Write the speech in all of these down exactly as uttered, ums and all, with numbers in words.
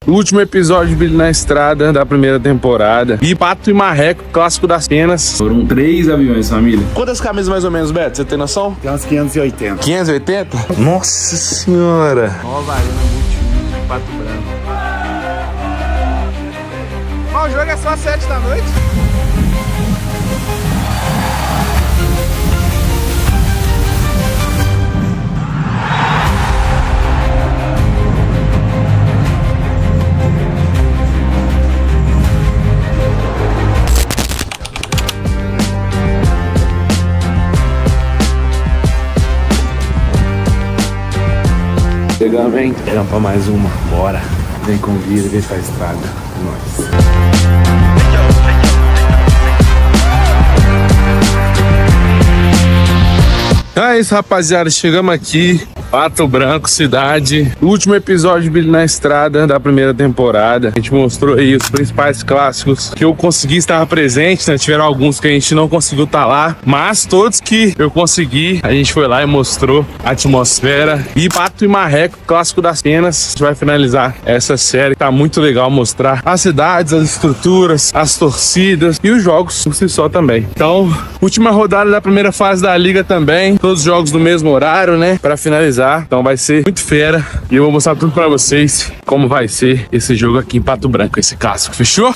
Último episódio de Billy na Estrada da primeira temporada. E Pato e Marreco, clássico das penas. Foram três aviões, família. Quantas camisas mais ou menos, Beto? Você tem noção? Tem umas quinhentas e oitenta. quinhentas e oitenta? Nossa senhora. Nova Arena Multimídia de Pato Branco. Mas o jogo é só às sete da noite. Chegamos, hein? Chegamos pra mais uma. Bora. Vem com vida, vem pra estrada. Nós. Então é isso, rapaziada. Chegamos aqui. Pato Branco, cidade. Último episódio de Billy na Estrada da primeira temporada. A gente mostrou aí os principais clássicos que eu consegui estar presente, né? Tiveram alguns que a gente não conseguiu estar lá, mas todos que eu consegui, a gente foi lá e mostrou a atmosfera. E Pato e Marreco, clássico das penas. A gente vai finalizar essa série. Tá muito legal mostrar as cidades, as estruturas, as torcidas e os jogos por si só também. Então, última rodada da primeira fase da liga também. Todos os jogos no mesmo horário, né? Pra finalizar. Então vai ser muito fera e eu vou mostrar tudo pra vocês como vai ser esse jogo aqui em Pato Branco, esse clássico, fechou?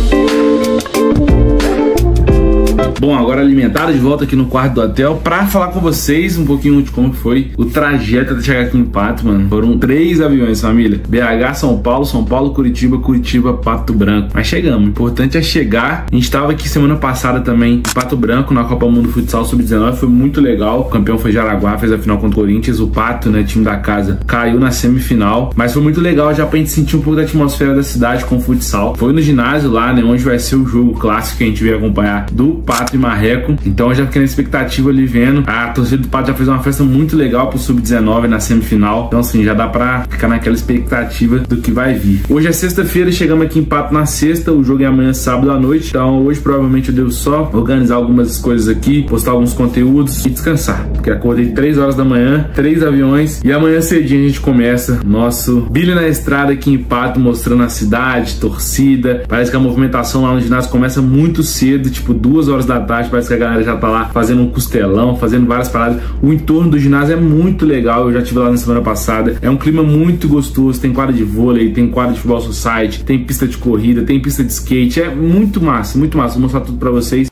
Bom, agora alimentado, de volta aqui no quarto do hotel pra falar com vocês um pouquinho de como foi o trajeto até chegar aqui em Pato, mano. Foram três aviões, família. B H, São Paulo, São Paulo, Curitiba, Curitiba, Pato Branco. Mas chegamos, o importante é chegar. A gente tava aqui semana passada também em Pato Branco, na Copa Mundo Futsal sub dezenove, foi muito legal. O campeão foi Jaraguá, fez a final contra o Corinthians. O Pato, né, time da casa, caiu na semifinal. Mas foi muito legal já pra gente sentir um pouco da atmosfera da cidade com o futsal. Foi no ginásio lá, né, onde vai ser o jogo clássico que a gente veio acompanhar do Pato e Marreco. Então eu já fiquei na expectativa ali vendo. A torcida do Pato já fez uma festa muito legal pro sub dezenove na semifinal. Então assim, já dá pra ficar naquela expectativa do que vai vir. Hoje é sexta-feira, chegamos aqui em Pato na sexta. O jogo é amanhã, sábado à noite. Então hoje provavelmente eu devo só organizar algumas coisas aqui, postar alguns conteúdos e descansar. Porque acordei três horas da manhã, três aviões. E amanhã cedinho a gente começa nosso Billy na Estrada aqui em Pato, mostrando a cidade, torcida. Parece que a movimentação lá no ginásio começa muito cedo, tipo duas horas da tarde. Parece que a galera já tá lá fazendo um costelão, fazendo várias paradas. O entorno do ginásio é muito legal, eu já estive lá na semana passada. É um clima muito gostoso, tem quadra de vôlei, tem quadra de futebol society, tem pista de corrida, tem pista de skate. É muito massa, muito massa. Vou mostrar tudo pra vocês.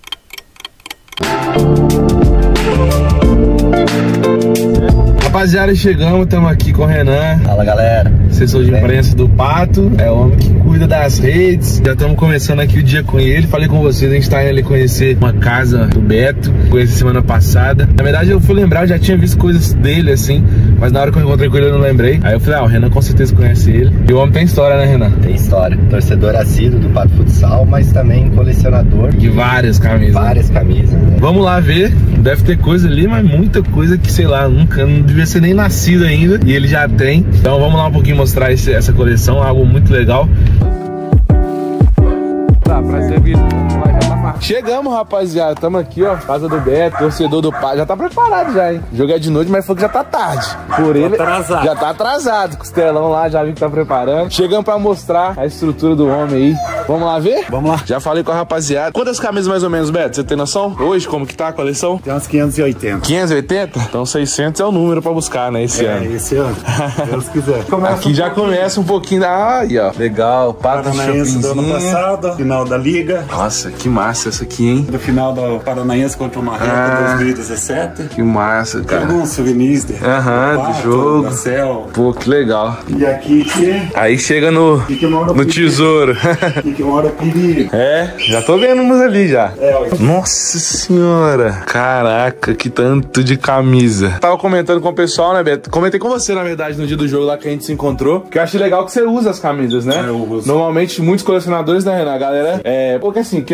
Rapaziada, chegamos, estamos aqui com o Renan. Fala, galera. Assessor de imprensa do Pato, é o homem que cuida das redes. Já estamos começando aqui o dia com ele. Falei com vocês, a gente tá indo ali conhecer uma casa do Beto. Conheci semana passada. Na verdade, eu fui lembrar, eu já tinha visto coisas dele, assim, mas na hora que eu encontrei com ele eu não lembrei. Aí eu falei, ah, o Renan com certeza conhece ele. E o homem tem história, né, Renan? Tem história. Torcedor assíduo do Pato Futsal, mas também colecionador de várias camisas. Várias camisas, né? Vamos lá ver. Deve ter coisa ali, mas muita coisa que, sei lá, nunca, não devia ser nem nascido ainda. E ele já tem. Então vamos lá um pouquinho mostrar esse, essa coleção, algo muito legal. Tá, pra ser visto. Chegamos, rapaziada. Estamos aqui, ó. Casa do Beto, torcedor do Pato. Já tá preparado já, hein? Jogar de noite, mas foi que já tá tarde. Por ele, atrasado. Já tá atrasado. Costelão lá, já vi que tá preparando. Chegamos pra mostrar a estrutura do homem aí. Vamos lá ver? Vamos lá. Já falei com a rapaziada. Quantas camisas mais ou menos, Beto? Você tem noção? Hoje, como que tá a coleção? Tem umas quinhentas e oitenta. quinhentas e oitenta? Então seiscentos é o número pra buscar, né? Esse é, ano. É, esse ano. Deus quiser. Começa Aqui um já começa um pouquinho da... Aí, ó. Legal. Pato Paranaense do ano passado. Final da Liga. Nossa, que massa essa aqui, hein? Do final do Paranaense contra o Marreco, ah, dois mil e dezessete. Que massa, cara. Tem alguns souvenirs de, Aham, do, do jogo. Da Cel. Pô, que legal. E aqui que... Aí chega no, que no tesouro. Aqui que mora o perigo. É, já tô vendo umas ali já. É, ó. Nossa senhora. Caraca, que tanto de camisa. Tava comentando com o pessoal, né, Beto? Comentei com você, na verdade, no dia do jogo lá que a gente se encontrou. Que eu achei legal que você usa as camisas, né? É, eu uso. Normalmente, muitos colecionadores, né, Renan? A galera... É, porque assim, porque tem a questão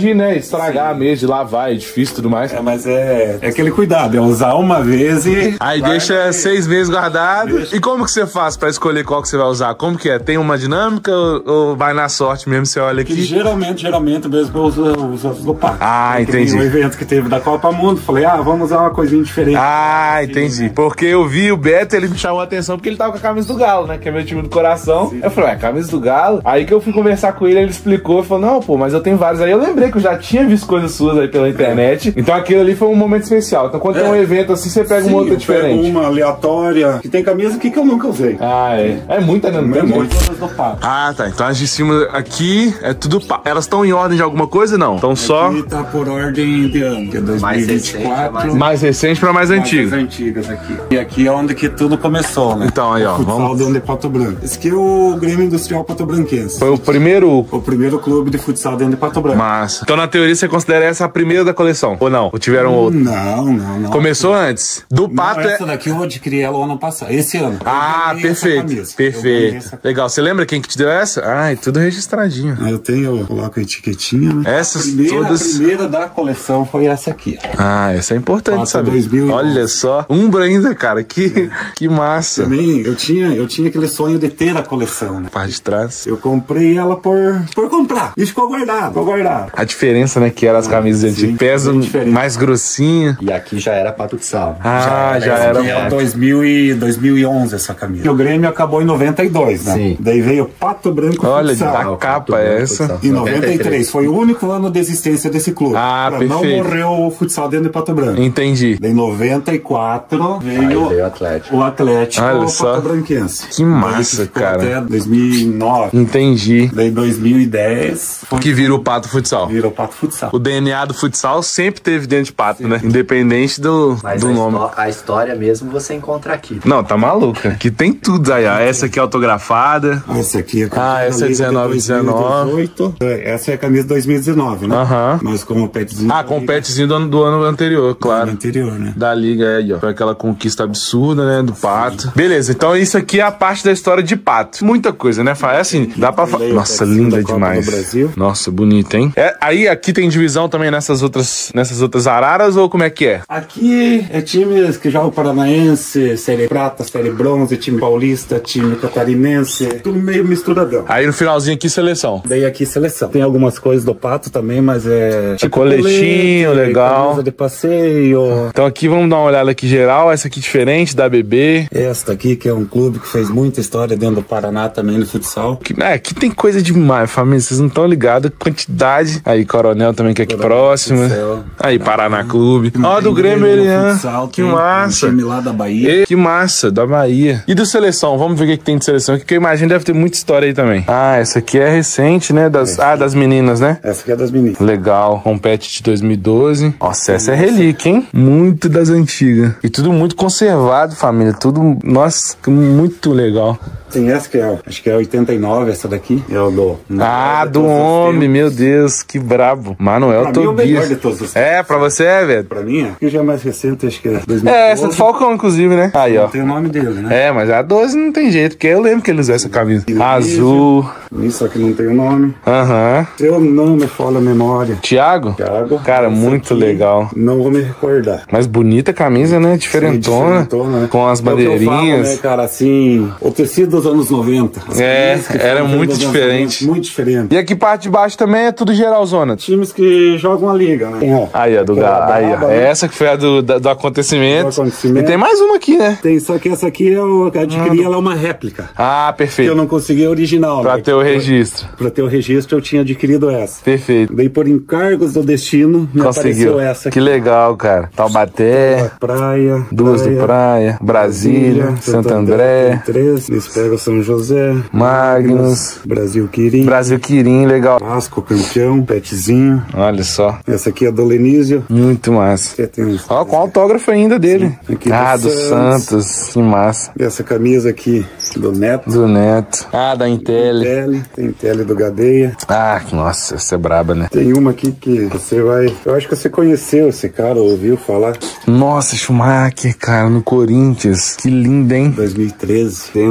de, né, estragar mesmo, de lavar, é difícil e tudo mais. É, mas é, é aquele cuidado, é usar uma vez e... Aí deixa aí. seis meses guardado. Deixa. E como que você faz pra escolher qual que você vai usar? Como que é? Tem uma dinâmica ou, ou vai na sorte mesmo? Você olha aqui? Que geralmente, geralmente mesmo eu uso, eu uso as do Pato. Ah, porque entendi. Um evento que teve da Copa Mundo, falei, ah, vamos usar uma coisinha diferente. Ah, assim, entendi. né? Porque eu vi o Beto, ele me chamou a atenção porque ele tava com a camisa do Galo, né? Que é meu time do coração. Sim. Eu falei, ué, camisa do Galo? Aí que eu fui conversar com ele, ele explicou, falou, não, pô, mas eu tenho vários. Aí eu lembrei que eu já tinha visto coisas suas aí pela internet. É. Então aquilo ali foi um momento especial. Então quando é. tem um evento assim, você pega Sim, uma outra diferente. Uma aleatória, que tem camisa aqui que eu nunca usei. Ah, é. É muita, né? Não é muito. Ah, tá. Então as de cima aqui é tudo Pato. Elas estão em ordem de alguma coisa, não? Então só... Aqui tá por ordem de ano, que é dois mil e vinte e quatro. Mais recente, mais recente pra mais, mais antigo. Mais antigas aqui. E aqui é onde que tudo começou, né? Então, aí, ó. O futsal vamos... dentro de Pato Branco. Esse aqui é o Grêmio Industrial Pato Branquense. Foi o primeiro... O primeiro clube de futsal dentro de Pato Branco. Massa. Então, na teoria, você considera essa a primeira da coleção? Ou não? Ou tiveram outro? Não, não, não. Começou antes? Do não, Pato essa é... daqui eu adquiri ela o ano passado. Esse ano. Ah, perfeito. Perfeito. Essa... Legal. Você lembra quem que te deu essa? Ai, tudo registradinho. Eu tenho, eu coloco a etiquetinha, né? Essas a primeira, todas... A primeira da coleção foi essa aqui. Ah, essa é importante Pato saber. dois mil e onze. Olha só. Umbra ainda, cara. Que, é. que massa. Também, eu tinha, eu tinha aquele sonho de ter a coleção, né? Parte de trás. Eu comprei ela por, por comprar. E ficou guardado, ficou guardado. A diferença, né, que era as camisas antigas. Peso mais grossinho. E aqui já era Pato de Sal. Ah, já era. Já era dois mil e onze essa camisa. E o Grêmio acabou em noventa e dois, né? Sim. Daí veio Pato Branco Olha, Futsal. a capa é essa. Em noventa e três. Foi o único ano de existência desse clube. Ah, pra perfeito. Não morreu o futsal dentro de Pato Branco. Entendi. Daí em noventa e quatro veio, veio o Atlético. O Atlético Olha só. Pato Branquense. Que massa, cara. Até dois mil e nove. Entendi. Daí dois mil e dez. Foi que vira o Pato Futsal. Vira o Pato Futsal. O D N A do futsal sempre teve dentro de Pato, Sim. né? Independente do, Mas do a nome. A história mesmo você encontra aqui. Não, tá maluca. Aqui tem tudo aí, ó. Essa aqui é autografada. Essa aqui é a Ah, essa é dezenove, dezenove. Essa é a camisa de dois mil e dezenove, né? Aham. Mas com o petzinho. Ah, com o petzinho do ano, do ano anterior, claro. Do ano anterior, né? Da liga aí, ó. Foi aquela conquista absurda, né? Do Pato. Sim. Beleza, então isso aqui é a parte da história de Pato. Muita coisa, né? É assim, dá pra falar. Nossa, linda demais. Nossa, bonita, hein? É, aí aqui tem divisão também nessas outras, nessas outras araras ou como é que é? Aqui é times que jogam Paranaense, Série Prata, Série Bronze, time paulista, time catarinense, tudo meio misturadão. Aí no finalzinho aqui, seleção. Daí aqui, seleção. Tem algumas coisas do Pato também, mas é... Tipo coletinho, colete, legal. Camisa de passeio. Então aqui vamos dar uma olhada aqui geral. Essa aqui diferente, da B B. Esta aqui, que é um clube que fez muita história dentro do Paraná também, no futsal. Que, é, aqui tem coisa demais, família. Vocês não estão ligados. Quantidade. Aí, Coronel também, que é aqui Coronel próximo. Aí, Paraná Clube. Ó, do Grêmio, Elian. Que massa. Um time lá da Bahia. E, que massa, da Bahia. E do Seleção? Vamos ver o que, que tem de Seleção aqui, que eu imagino deve ter muita história aí também. Ah, essa aqui é recente, né? Das, ah, das meninas, né? Essa aqui é das meninas. Legal. Compete de dois mil e doze. Nossa, essa é relíquia, hein? Muito das antigas. E tudo muito conservado, família. Tudo, nossa, muito legal. Tem essa que é, acho que é oitenta e nove, essa daqui. É o do... Ah, do homem, meu Deus, que brabo. Manuel Tobias. Pra mim é o melhor de todos os É, pra você é, velho? Pra mim é. Que já é mais recente, acho que é dois mil e doze. É, essa do Falcão, inclusive, né? Aí, ó. Não tem o nome dele, né? É, mas a doze não tem jeito, porque eu lembro que ele usou essa camisa. Azul. Isso aqui não tem o nome. Aham. Uhum. Seu nome, fala a memória. Thiago? Thiago. Cara, essa muito legal. Não vou me recordar. Mas bonita camisa, né? Diferentona. Sim, diferentona, né? Com as bandeirinhas. É falo, né, cara, assim, o tecido dos anos noventa. É, era muito diferente. Muito diferente. E aqui parte de baixo também é tudo geralzona. Times que jogam a liga, né? Aí, ó, do Galo. Aí, ó. Né? Essa que foi a do, do, do, acontecimento. do acontecimento. E tem mais uma aqui, né? Tem, só que essa aqui eu adquiri, ah, ela é uma réplica. Ah, perfeito. Eu não consegui a original. Pra né? ter o registro. Pra ter o registro eu tinha adquirido essa. Perfeito. Daí por encargos do destino me Conseguiu. apareceu essa aqui. Que legal, cara. Taubaté. Praia. Duas praia, do Praia. Brasília. Brasília Santo André. Três. Espero São José. Magnus. Brasil Quirim. Brasil Quirim, legal. Vasco campeão. Petzinho. Olha só. Essa aqui é do Lenísio. Muito massa. Tem... Ó, com autógrafo ainda dele. Ah, do, do Santos. Santos. Que massa. Essa camisa aqui do Neto. Do Neto. Ah, da Intel. Intel. Tem Intel do Gadeia. Ah, nossa, essa é braba, né? Tem uma aqui que você vai... Eu acho que você conheceu esse cara, ouviu falar. Nossa, Schumacher, cara, no Corinthians. Que lindo, hein? dois mil e treze. Tem uma G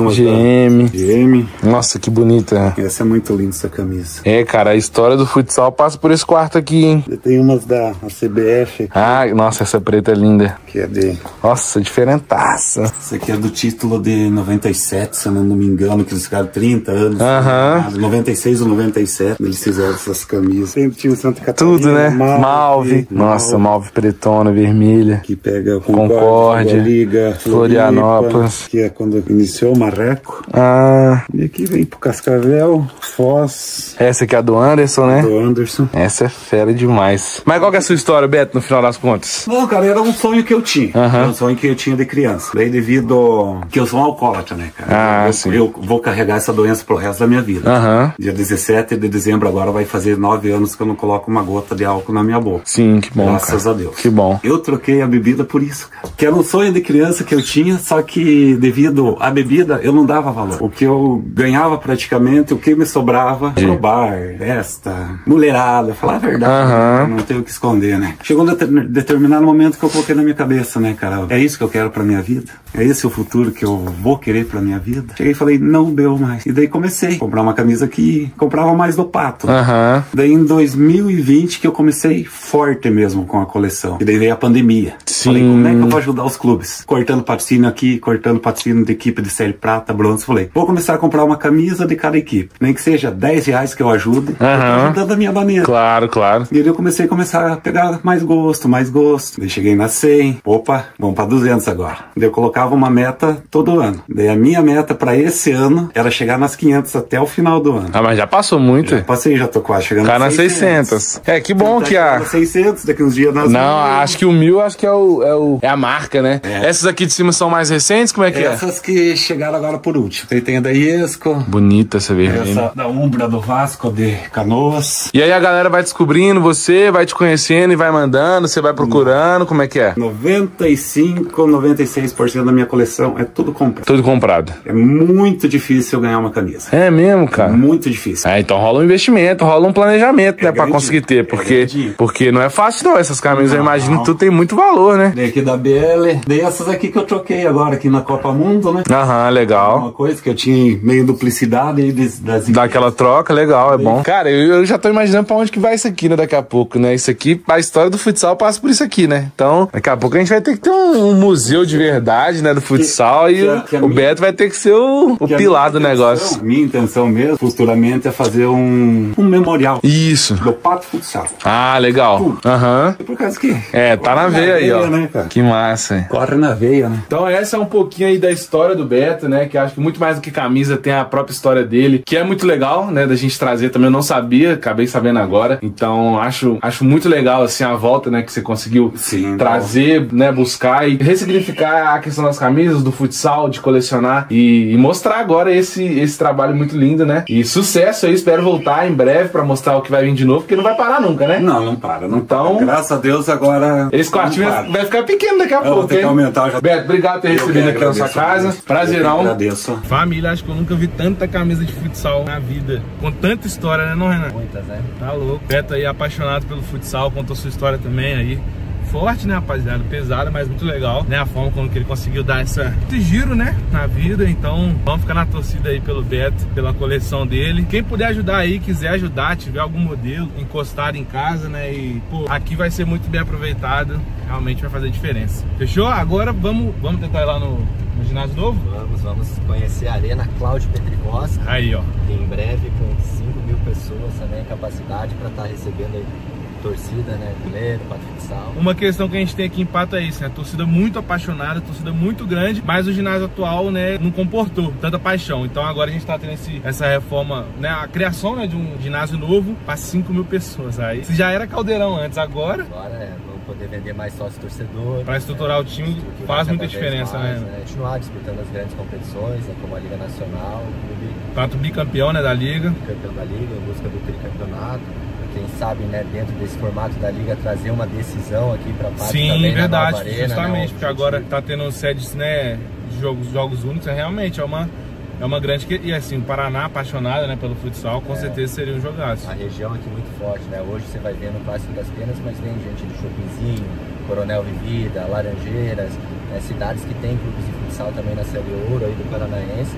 M. De M. Nossa, que bonita. Essa é muito linda, essa camisa. É, cara, a história do futsal passa por esse quarto aqui, hein? Tem umas da C B F aqui. Ah, nossa, essa preta é linda. Que é de... Nossa, diferentaça. Essa aqui é do título de noventa e sete, se eu não me engano, que eles ficaram trinta anos. Aham. Uhum. noventa e seis ou noventa e sete, eles fizeram essas camisas. Sempre tinha o Santa Catarina. Tudo, né? Malve. Malve. Nossa, Malve pretona, vermelha. Que pega o Concórdia, Liga, Florianópolis. Que é quando iniciou o Marreco. Ah. E aqui vem pro Cascavel, Foz. Essa aqui é a do Anderson, né? Do Anderson. Essa é fera demais. Mas qual que é a sua história, Beto, no final das contas? Não, cara, era um sonho que eu tinha. Uhum. Era um sonho que eu tinha de criança. Daí devido que eu sou um alcoólatra, né, cara? Ah, eu, sim. Eu vou carregar essa doença pro resto da minha vida. Aham. Dia dezessete de dezembro agora vai fazer nove anos que eu não coloco uma gota de álcool na minha boca. Sim, que bom, Graças cara. a Deus. Que bom. Eu troquei a bebida por isso, cara. Que era um sonho de criança que eu tinha, só que devido à bebida eu não dava valor. O que eu ganhava praticamente, o que me sobrava, pro bar, festa, mulherada, falar a verdade. Aham. Não tenho o que esconder, né? Chegou um deter- determinado momento que eu coloquei na minha cabeça, né, cara? É isso que eu quero pra minha vida? É esse o futuro que eu vou querer pra minha vida? Cheguei e falei, não bebo mais. E daí comecei a comprar uma camisa que comprava mais do Pato. Aham. Daí em dois mil e vinte que eu comecei forte mesmo com a coleção. E daí veio a pandemia. Sim. Falei, como é que eu vou ajudar os clubes? Cortando patrocínio aqui, cortando patrocínio de equipe de série prata, bronze. Falei, vou começar a comprar uma camisa de cada equipe. Nem que seja dez reais que eu ajude. Aham. Eu tô ajudando a minha maneira. Claro, claro. E aí eu comecei a começar a pegar mais gosto, mais gosto. Daí cheguei na cem. Opa, vamos pra duzentos agora. Daí eu colocava uma meta todo ano. Daí a minha meta pra esse ano era chegar nas quinhentas até o final do ano. Ah, mas já passou muito. Já passei, já tô quase chegando Tá nas nas seiscentas. É, que bom Tá que a... chegando nas seiscentas, daqui uns dias nas Não, mil. acho que o mil acho que é, o, é, o, é a marca, né? É. Essas aqui de cima são mais recentes? Como é que é? Essas que chegaram agora por último. Aí tem a da Iesco, Bonita essa vermelha. essa da Umbra do Vasco de Canoas. E aí a galera vai descobrindo você, vai te conhecendo e vai mandando, você vai procurando, como é que é? noventa e cinco, noventa e seis por cento da minha coleção é tudo comprado. Tudo comprado. É muito difícil eu ganhar uma camisa. É mesmo, cara? Muito difícil. Ah, então rola um investimento, rola um planejamento, É né, pra grandinho, conseguir ter, é porque, grandinho. porque não é fácil não, essas camisas eu Não. imagino que tudo tem muito valor, né? Daí aqui da B L, daí essas aqui que eu troquei agora aqui na Copa Mundo, né? Aham, legal. Uma coisa que eu tinha meio duplicidade aí das, das Dá aquela troca, legal, é bom. Cara, eu, eu já tô imaginando pra onde que vai isso aqui, né, daqui a pouco, né? Isso aqui, a história do futsal passa por isso aqui, né? Então, daqui a pouco a gente vai ter que ter um, um museu de verdade, né, do futsal Que- e que a- o, que a o minha- Beto vai ter que ser o, o Que a pilar do minha negócio. intenção- Minha intenção mesmo, futuramente, é fazer um, um memorial Isso. do Pato Futsal. Ah, legal. Aham. Por causa que... É, tá na veia aí, ó. né, cara? Que massa. Corre na veia, né? Então essa é um pouquinho aí da história do Beto, né? Que acho que muito mais do que camisa tem a própria história dele, que é muito legal, né? Da gente trazer também. Eu não sabia, acabei sabendo agora. Então acho, acho muito legal, assim, a volta, né? Que você conseguiu Sim, trazer, né? Buscar e ressignificar a questão das camisas, do futsal, de colecionar e, e mostrar agora esse, esse trabalho muito lindo, né? E sucesso aí, espero voltar em breve pra mostrar o que vai vir de novo, porque não vai parar nunca, né? Não, não para, não Então- para. Graças a Deus agora... Esse quartinho não vai, para. vai ficar pequeno daqui a Eu vou pouco, ter que hein? aumentar já. Beto, obrigado por ter Eu recebido que aqui na sua agradeço, casa. eu que Prazerão. agradeço. Família, acho que eu nunca vi tanta camisa de futsal na vida. Com tanta história, né, não, Renan? Muitas, né? Tá louco. Beto aí, apaixonado pelo futsal, contou sua história também aí. Forte, né, rapaziada? Pesada, mas muito legal, né? A forma como que ele conseguiu dar essa, esse giro, né, na vida. Então, vamos ficar na torcida aí pelo Beto, pela coleção dele. Quem puder ajudar aí, quiser ajudar, tiver algum modelo encostado em casa, né? E, pô, aqui vai ser muito bem aproveitado. Realmente vai fazer diferença. Fechou? Agora vamos, vamos tentar ir lá no, no ginásio novo? Vamos, vamos conhecer a Arena Cláudio Petricosta. Aí, ó. Que em breve com cinco mil pessoas também, capacidade para estar recebendo aí torcida, né? Goleiro, Pato Futsal. Uma questão que a gente tem aqui em Pato é isso, né? Torcida muito apaixonada, torcida muito grande, mas o ginásio atual, né, não comportou tanta paixão. Então agora a gente tá tendo esse, essa reforma, né? A criação, né, de um ginásio novo para cinco mil pessoas. Aí se já era caldeirão antes, agora Agora é, vamos poder vender mais sócio torcedor. para estruturar o time estruturar faz cada muita vez diferença, mais, né? Continuar disputando as grandes competições, né, como a Liga Nacional, o clube Pato bicampeão, né, da liga. campeão da Liga, em busca do tricampeonato. Quem sabe, né, dentro desse formato da Liga, trazer uma decisão aqui para Pato Sim, também verdade, na nova arena, justamente, né, porque agora tá tendo sedes, né, de jogos, jogos únicos, é realmente é uma, é uma grande... que- E assim, o Paraná, apaixonado, né, pelo futsal, com É. certeza seria um jogaço. A região aqui muito forte, né? Hoje você vai ver no Clássico das Penas, mas vem gente do Chopinzinho, Coronel Vivida, Laranjeiras, né? Cidades que têm clubes de futsal também na Série Ouro aí do Paranaense.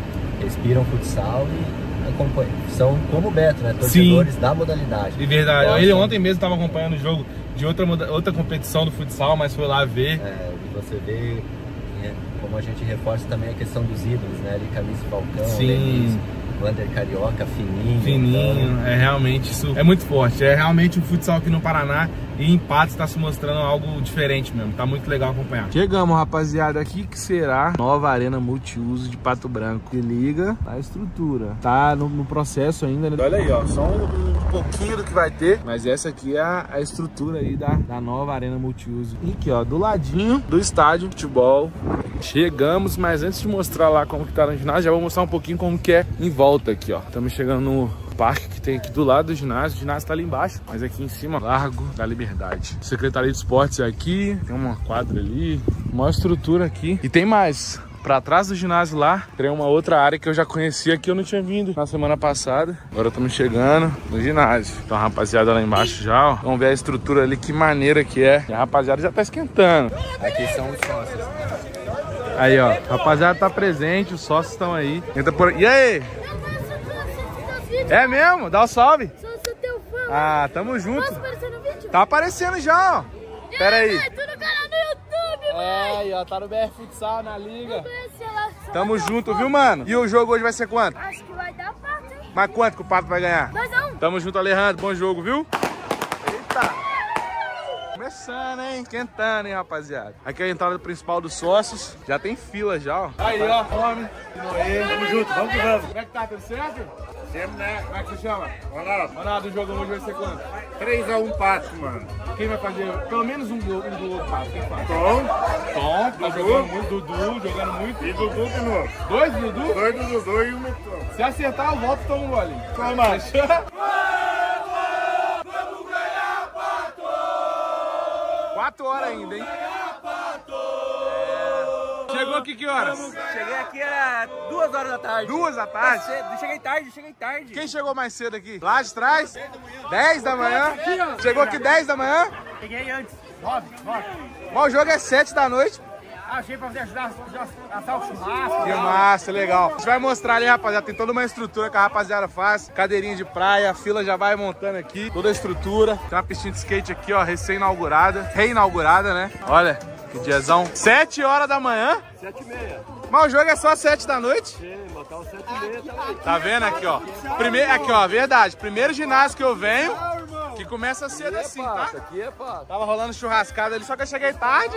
respiram futsal e acompanham. São como o Beto, né? Torcedores Sim. da modalidade. De verdade. Gostam. Ele ontem mesmo estava acompanhando o jogo de outra, outra competição do futsal, mas foi lá ver. É, e você vê é, como a gente reforça também a questão dos ídolos, né? Ali, Camisa Falcão, Sim. Lenis, Wander Carioca, Fininho. Fininho, então... é realmente isso, é muito forte. É realmente um futsal aqui no Paraná e em Patos está se mostrando algo diferente mesmo. Tá muito legal acompanhar. Chegamos, rapaziada, aqui que será nova arena multiuso de Pato Branco. Se liga a estrutura. Tá no, no processo ainda, né? Olha aí, ó, só um, um pouquinho do que vai ter, mas essa aqui é a, a estrutura aí da, da nova arena multiuso. E aqui, ó, do ladinho do estádio de futebol. Chegamos, mas antes de mostrar lá como que tá no ginásio, já vou mostrar um pouquinho como que é em volta aqui, ó. Estamos chegando no parque que tem aqui do lado do ginásio. O ginásio tá ali embaixo, mas aqui em cima, Largo da Liberdade. Secretaria de Esportes é aqui, tem uma quadra ali, uma estrutura aqui. E tem mais. Pra trás do ginásio lá, tem uma outra área que eu já conhecia, que eu não tinha vindo na semana passada. Agora estamos chegando no ginásio. Então a rapaziada lá embaixo já, ó. Vamos ver a estrutura ali, que maneira que é. E a rapaziada já tá esquentando. Aqui são os sócios. Aí, ó, a rapaziada tá presente, os sócios estão aí. Entra por... E aí? É mesmo? Dá o um salve. Sou teu fã. Ah, tamo junto. Posso aparecer no vídeo? Tá aparecendo já, ó. Pera aí. Tô no canal do YouTube, é, mano. É, aí, ó, tá no B R Futsal, na liga. Lá, tamo junto, viu, mano? E o jogo hoje vai ser quanto? Acho que vai dar pato, hein? Mas quanto que o Pato vai ganhar? dois a um. Tamo junto, Alejandro. Bom jogo, viu? Eita. Começando, hein? Esquentando, hein, rapaziada. Aqui é a entrada principal dos sócios. Já tem fila já, ó. Aí, ó, homem. Noê. Tamo junto, vamos que vamos. Como é que tá? Tudo certo? Sempre, né? Como é que você chama? Ronaldo. Ronaldo, o jogo hoje vai ser quanto? três a um Pato, mano. Quem vai fazer? Pelo menos um gol, um gol do Pato. Quem faz? Tom. Tom, tá jogando muito. Dudu, jogando muito. E Dudu de novo. Dois Dudu? Dois do Dudu e um no Tom. Se acertar, eu volto e tomo um gole. Toma. Quatro horas ainda, hein? É... Chegou aqui que horas? Cheguei aqui era duas horas da tarde. Duas da tarde? Cedo. Cheguei tarde, cheguei tarde. Quem chegou mais cedo aqui? Lá de trás? dez da manhã? Chegou aqui dez da manhã? Cheguei antes. nove, nove. Bom, o jogo é sete da noite. Ah, achei pra você ajudar a assar o churrasco. Que massa, legal. A gente vai mostrar ali, rapaziada, tem toda uma estrutura que a rapaziada faz. Cadeirinha de praia, a fila já vai montando aqui. Toda a estrutura. Tem uma piscina de skate aqui, ó, recém-inaugurada. Reinaugurada, né? Olha, que diazão. sete horas da manhã. sete e meia. Mas o jogo é só sete da noite. Sim, botar o sete e meia também. Tá vendo aqui, ó? Primeiro, aqui, ó, verdade. Primeiro ginásio que eu venho, que começa cedo assim, tá? Aqui é pá. Tava rolando churrascada ali, só que eu cheguei tarde.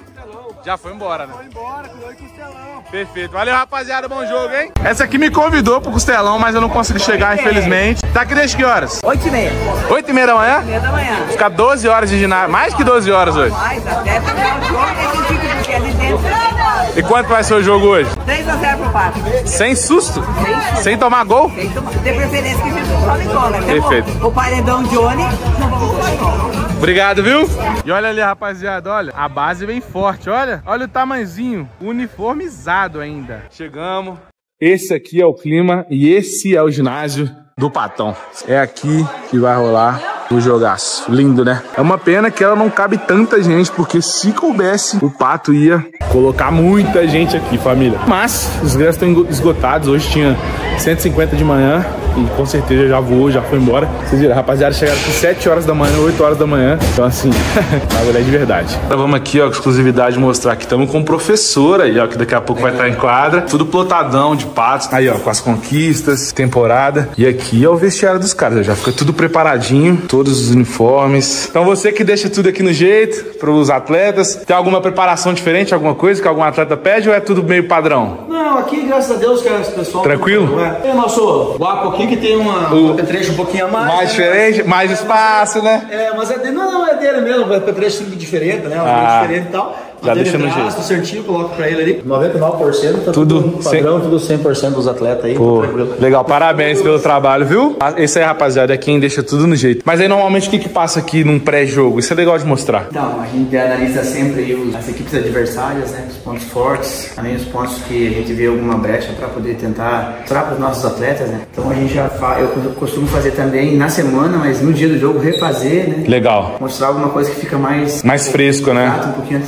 Já foi embora, né? Foi embora, com dois costelão. Perfeito. Valeu, rapaziada. Bom jogo, hein? Essa aqui me convidou pro costelão, mas eu não consegui chegar, infelizmente. Tá aqui desde que horas? oito e meia. oito e meia da manhã? oito e meia da manhã. Ficar doze horas de ginásio. Mais que doze horas hoje. Mais, até terminar o jogo, tem que ficar porque ali dentro. E quanto vai ser o jogo hoje? três a zero pro Pato. Sem susto? Sem tomar gol? Tem que tomar. De preferência que a gente não tome gol, né? Perfeito. O paredão Johnny, não vamos tomar gol. Obrigado, viu? E olha ali, rapaziada, olha. A base vem forte, olha. Olha o tamanhozinho. Uniformizado ainda. Chegamos. Esse aqui é o clima e esse é o ginásio do Patão. É aqui que vai rolar o jogaço. Lindo, né? É uma pena que ela não cabe tanta gente, porque se coubesse, o Pato ia colocar muita gente aqui, família. Mas os ingressos estão esgotados. Hoje tinha cento e cinquenta de manhã e com certeza já voou, já foi embora. Vocês viram, rapaziada, chegaram aqui sete horas da manhã, oito horas da manhã. Então assim, bagulho é de verdade. Então vamos aqui, ó, com exclusividade, mostrar que estamos com o professor aí, ó, que daqui a pouco vai estar em quadra. Tudo plotadão de Patos. Aí, ó, com as conquistas, temporada. E aqui é o vestiário dos caras, já fica tudo preparadinho, todos os uniformes. Então você que deixa tudo aqui no jeito, para os atletas. Tem alguma preparação diferente, alguma coisa que algum atleta pede ou é tudo meio padrão? Não, aqui, graças a Deus, cara, esse pessoal... Tranquilo? É. Tem o nosso guapo aqui que tem uma, o... um apetrecho um pouquinho a mais. Mais né? diferente, mais espaço, né? É, mas é dele, não, não, é dele mesmo, o apetrecho diferente, né? Um ah, diferente e tal. Já deixa no jeito. certinho, coloca pra ele ali. noventa e nove por cento, tá tudo, tudo padrão, cem... tudo cem por cento dos atletas aí. Pô, legal, parabéns pelo trabalho, viu? Esse aí, rapaziada, é quem deixa tudo no jeito. Mas aí, normalmente, o que que passa aqui num pré-jogo? Isso é legal de mostrar. Então, a gente analisa sempre os, as equipes adversárias, né? Os pontos fortes, também os pontos que a gente vê alguma brecha pra poder tentar mostrar pros nossos atletas, né? Então a gente já faz, eu costumo fazer também na semana, mas no dia do jogo refazer, né? Legal. Mostrar alguma coisa que fica mais... Mais fresco, né? Um pouquinho antes de subir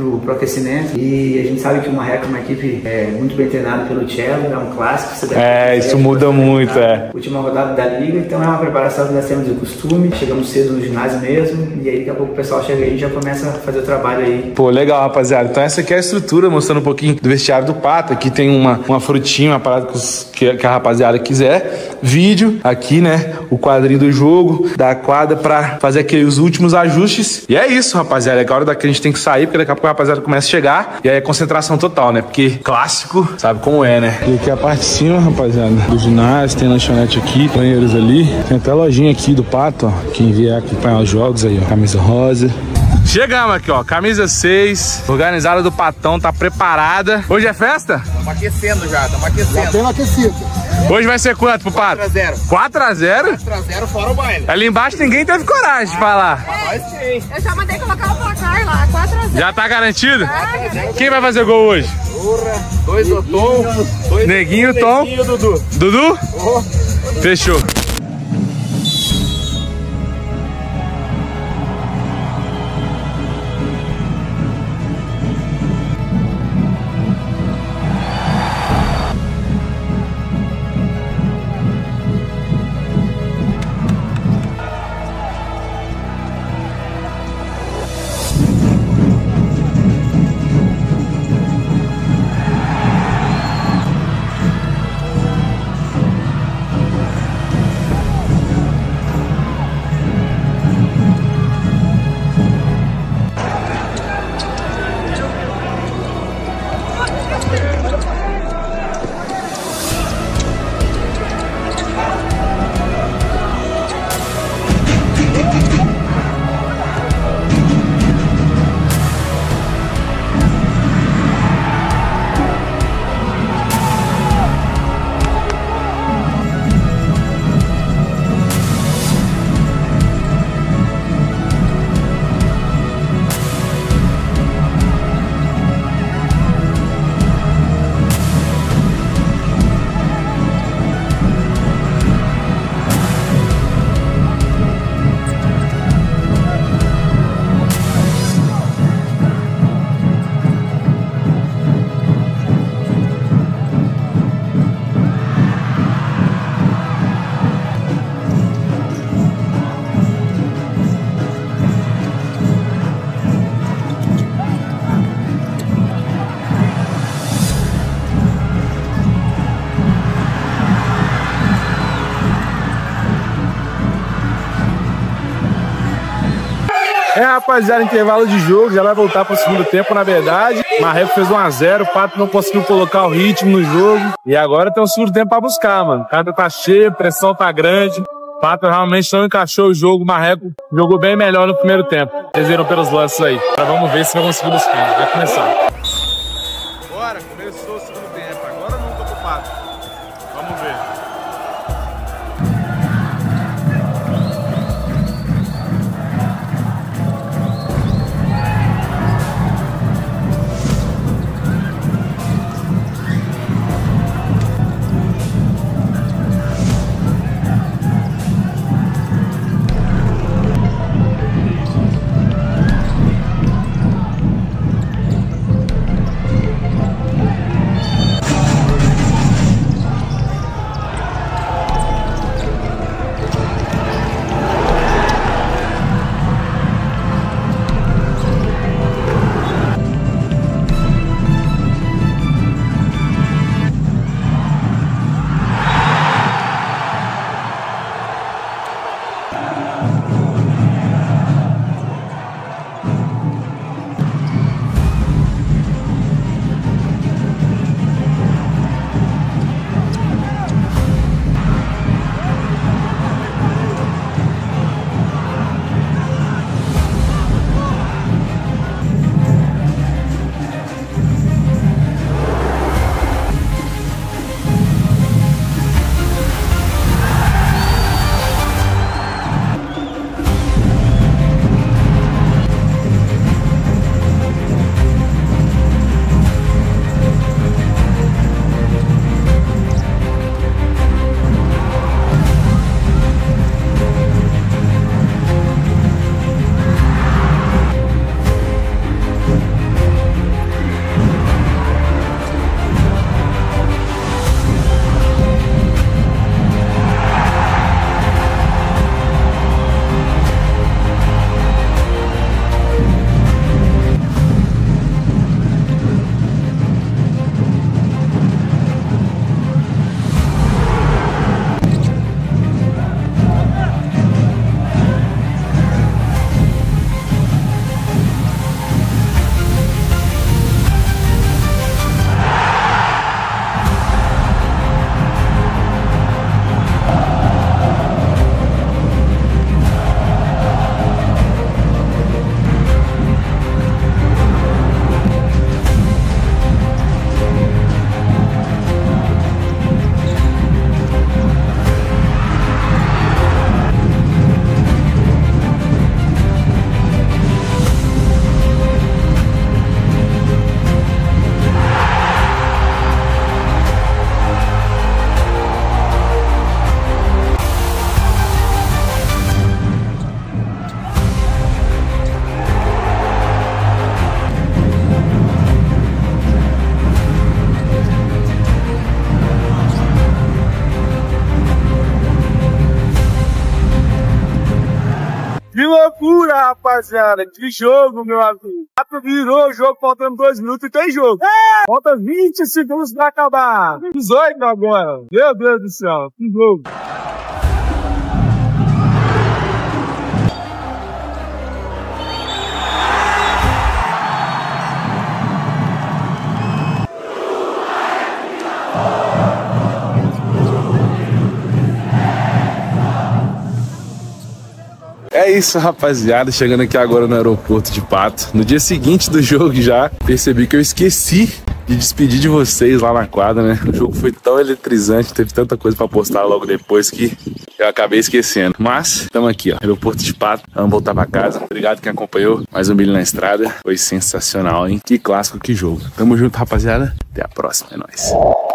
pro, pro aquecimento. E a gente sabe que o Marreco é uma equipe é, muito bem treinada pelo Cello, é um clássico. Você É, isso muda muito, é. Última rodada da liga, então é uma preparação que nós temos de costume. Chegamos cedo no ginásio mesmo, e aí daqui a pouco o pessoal chega aí e já começa a fazer o trabalho aí. Pô, legal, rapaziada. Então essa aqui é a estrutura, mostrando um pouquinho do vestiário do Pato. Aqui tem uma, uma frutinha, uma parada que, os, que, que a rapaziada quiser. Vídeo, aqui, né, o quadrinho do jogo, da quadra pra fazer aqueles últimos ajustes. E é isso, rapaziada. É a hora daqui a gente tem que sair, porque daqui a pouco a rapaziada começa a chegar. E aí é concentração total, né? Porque clássico, sabe como é, né? E aqui é a parte de cima, rapaziada, do ginásio. Tem lanchonete aqui, banheiros ali. Tem até a lojinha aqui do Pato, ó. Quem vier acompanhar os jogos aí, ó. Camisa rosa. Chegamos aqui, ó, camisa seis, organizada do Patão, tá preparada. Hoje é festa? Estamos aquecendo já, estamos aquecendo. Já temos aquecido. Hoje vai ser quanto pro Pato? quatro a zero. quatro a zero? quatro a zero fora o baile. Ali embaixo ninguém teve coragem de falar. Nós sim. Eu já mandei colocar o placar lá, quatro a zero. Já tá garantido? Quem vai fazer gol hoje? Porra, dois do Tom, dois Neguinho, Tom. Neguinho, Dudu. Dudu? Oh. Fechou. É, rapaziada, intervalo de jogo, já vai voltar pro segundo tempo, na verdade. Marreco fez um a zero, o Pato não conseguiu colocar o ritmo no jogo. E agora tem um segundo tempo pra buscar, mano. O cara tá cheio, a pressão tá grande. O Pato realmente não encaixou o jogo, o Marreco jogou bem melhor no primeiro tempo. Vocês viram pelos lances aí. Agora vamos ver se vai conseguir buscar. Vai começar. Bora, começou o segundo tempo. Agora nunca pro Pato. Vamos ver. loucura, rapaziada. Que jogo, meu amigo. Pato virou o jogo, faltando dois minutos e tem jogo. É! Falta vinte segundos pra acabar. dezoito agora. Meu Deus do céu. Que jogo. É isso, rapaziada, chegando aqui agora no aeroporto de Pato. No dia seguinte do jogo já, percebi que eu esqueci de despedir de vocês lá na quadra, né? O jogo foi tão eletrizante, teve tanta coisa pra postar logo depois que eu acabei esquecendo. Mas, estamos aqui, ó, aeroporto de Pato, vamos voltar pra casa. Obrigado quem acompanhou, mais um Billy na estrada. Foi sensacional, hein? Que clássico, que jogo. Tamo junto, rapaziada. Até a próxima, é nóis.